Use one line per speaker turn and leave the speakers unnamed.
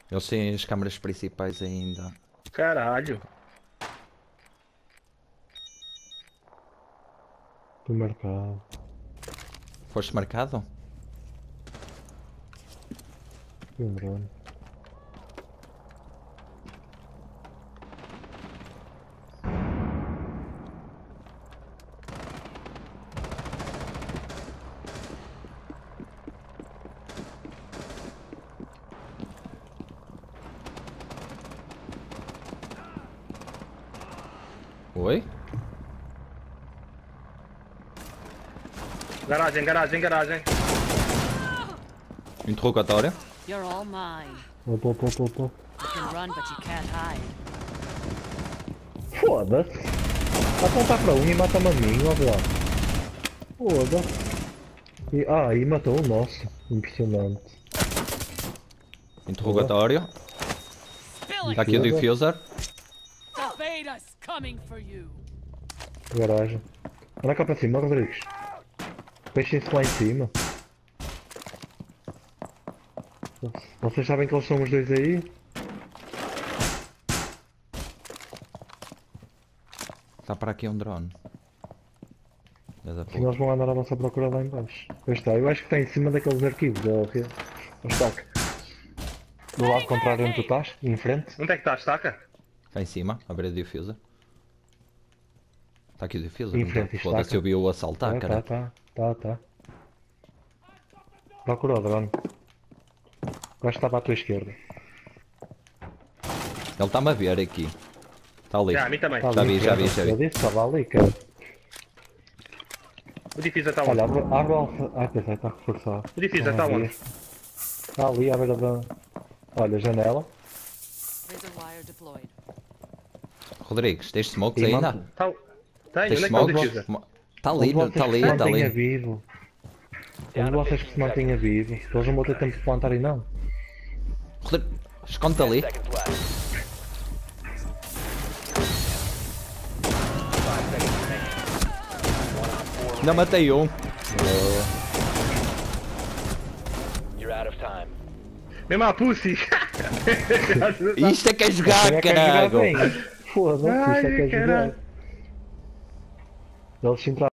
Eles têm as câmaras principais ainda.
Caralho.
Fui marcado.
Foste marcado?
Fui um drone.
Oi?
Garagem, garagem, garagem.
Interrogatório?
You're all mine.
Tô.
You can run, but you can't hide.
Foda-se. Apontar para um e mata-me a mim, ó lá. Foda-se. E matou o nosso. Impressionante.
Interrogatório?
Spill
Está
it!
aqui o diffuser.
The Veda's coming for you.
Garagem. Anda cá para cima, Rodrigues. Deixem-se lá em cima. Vocês sabem que eles são os dois aí?
Está para aqui um drone.
Sim, eles vão andar à nossa procura lá em baixo. Pois está, eu acho que está em cima daqueles arquivos. Estaca. Do lado contrário onde tu estás, em frente.
Onde é que estás, saca?
Está em cima, a ver o diffuser. Está aqui o diffuser.
Em
não
frente,
tá? Foda-se, eu vi-o assaltar, cara.
Tá. Procura o drone. O gajo estava à tua esquerda.
Ele está-me a ver aqui. Está ali.
Já, a mim também.
Tá
Já
ali,
vi, já vi.
Eu disse, estava ali, cara.
O diffuser está
Olha,
onde?
abre o alfa. Ai, pensei, está reforçado.
O diffuser está onde?
Está ali à beira da. Olha, janela.
Razor wire deployed.
Rodrigues, tens smokes
E
ainda?
manda-
Tá... Tem,
Tens
onde é que está o
smokes?
diffuser?
Está ali,
Onde
está
vocês
ali,
que se
está
mantenha
ali.
vivo. Onde vocês que se mantenha vivo. Eles não vão ter tempo de plantar e não.
Esconde-te ali.
Seconds left. 5 seconds remaining.
Ainda matei um.
You're out of time.
Mesmo a pussy!
Isto é que é jogar,
Quem é que quer jogar
caralho.
bem? Foda-se, isto é que é
Ai,
jogar.
caralho.
Eles se entraram.